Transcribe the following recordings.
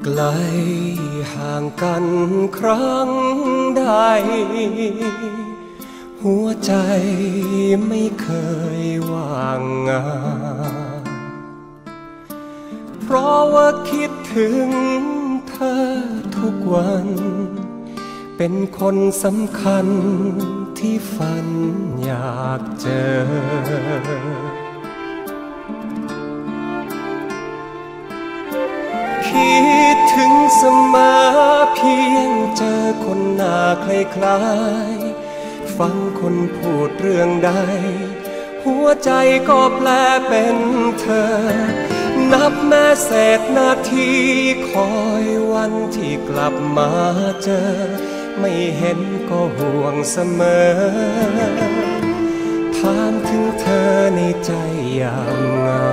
ไกลห่างกันครั้งใดหัวใจไม่เคยว่างงานเพราะว่าคิดถึงเธอทุกวันเป็นคนสำคัญที่ฝันอยากเจอคิดถึงเสมอเพียงเจอคนหน้าคล้ายๆฟังคนพูดเรื่องใดหัวใจก็แปลเป็นเธอนับแม้เศษนาทีคอยวันที่กลับมาเจอไม่เห็นก็ห่วงเสมอถามถึงเธอในใจยามเหงา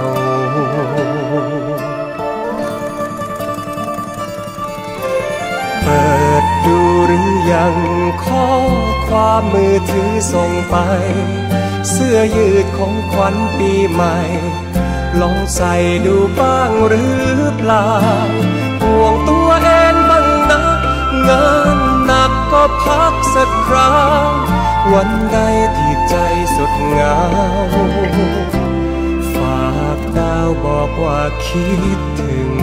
เปิดดูหรือยังข้อความมือถือส่งไปเสื้อยืดของขวัญปีใหม่ลองใส่ดูบ้างหรือเปล่าห่วงตัวเองบ้างนะงานหนักก็พักสักคราววันใดที่ใจสุดเหงาฝากดาวบอกว่าคิดถึง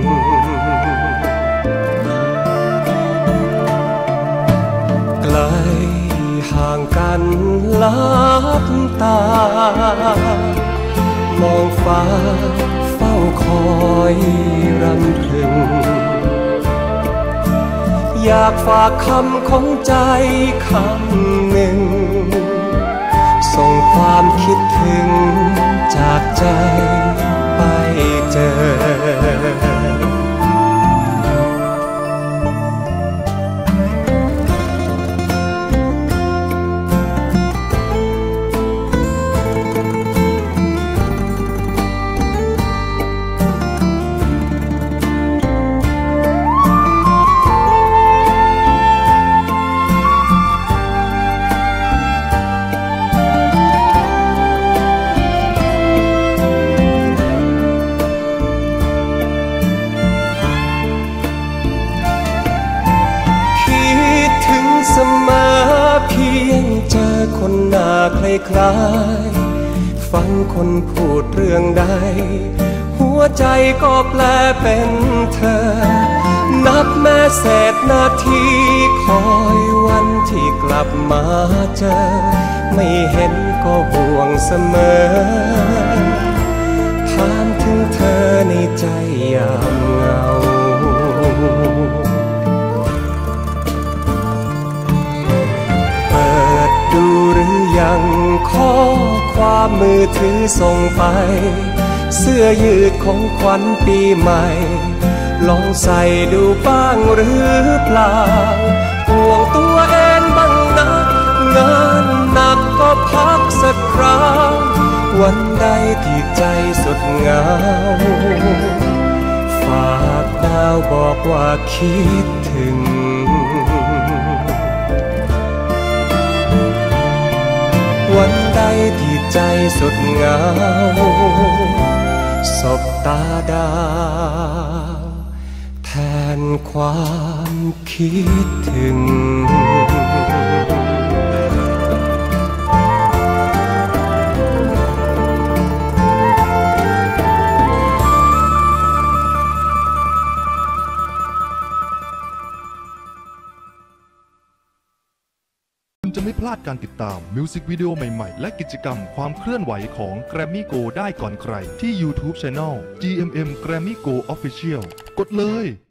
ไกลห่างกันลับตามองฟ้าเฝ้าคอยรำพึงอยากฝากคำของใจคำหนึ่งส่งความคิดถึงจากใจไปเจอเสมอเพียงเจอคนหน้าคล้ายๆฟังคนพูดเรื่องใดหัวใจก็แปลเป็นเธอนับแม้เศษนาทีคอยวันที่กลับมาเจอไม่เห็นก็ห่วงเสมอถามถึงเธอในใจยามเหงาดูหรือยังข้อความมือถือส่งไปเสื้อยืดของขวัญปีใหม่ลองใส่ดูบ้างหรือเปล่าห่วงตัวเองบ้างนะงานหนักก็พักสักคราววันใดที่ใจสุดเหงาฝากดาวบอกว่าคิดถึงวันใดที่ใจสุดเหงาสบตาดาวแทนความคิดถึงจะไม่พลาดการติดตามมิวสิกวิดีโอใหม่ๆและกิจกรรมความเคลื่อนไหวของ Grammy Go ได้ก่อนใครที่ YouTube Channel GMM Grammy Go Official กดเลย